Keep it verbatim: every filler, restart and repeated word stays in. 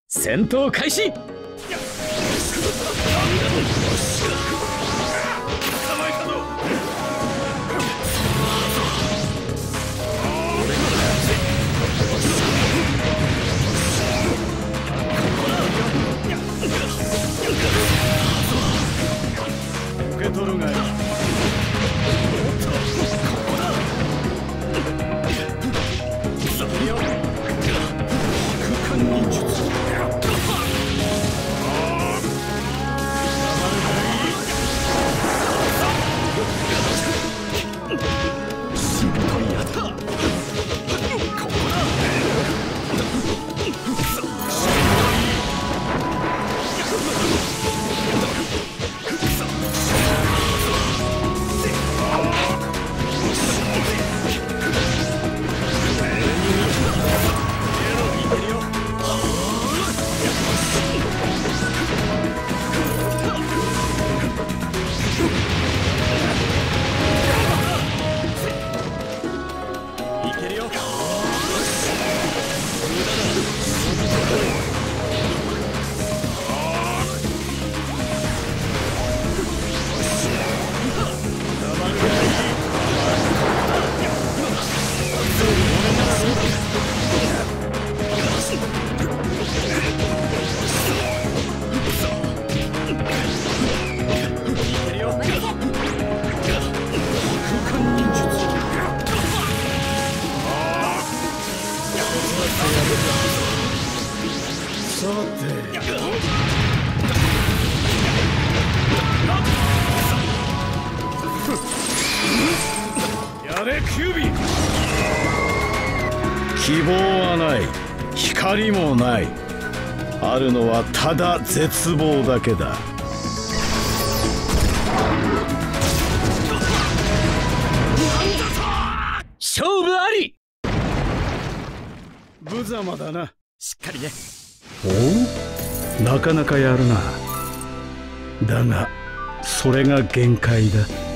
戦闘開始。受け取るがいい。希望はない、光もない。あるのはただ絶望だけだ。勝負あり。無様だな。しっかりね。おお、なかなかやるな。だがそれが限界だ。